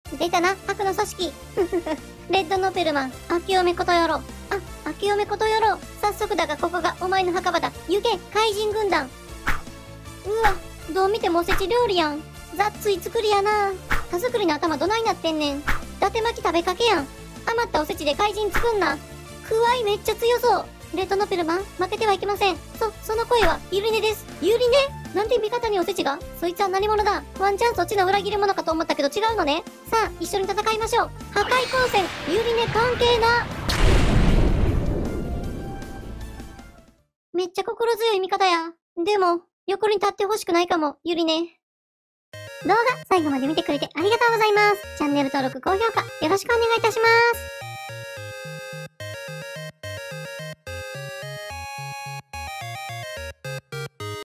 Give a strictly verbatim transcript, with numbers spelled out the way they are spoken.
出たな、悪の組織。レッドノペルマン、明けおめことよろ。あ、明けおめことよろ。早速だがここがお前の墓場だ。行け、怪人軍団。うわ、どう見てもおせち料理やん。ざっつい作りやな。田作りの頭どないなってんねん。伊達巻き食べかけやん。余ったおせちで怪人作んな。くわいめっちゃ強そう。レッドノペルマン、負けてはいけません。そ、その声は、ゆりねです。ゆりね？なんで味方におせちが？そいつは何者だ？ワンチャンそっちの裏切り者かと思ったけど違うのね。さあ、一緒に戦いましょう。破壊光線、ゆりね関係な。めっちゃ心強い味方や。でも、横に立ってほしくないかも、ゆりね。動画最後まで見てくれてありがとうございます。チャンネル登録、高評価よろしくお願いいたします。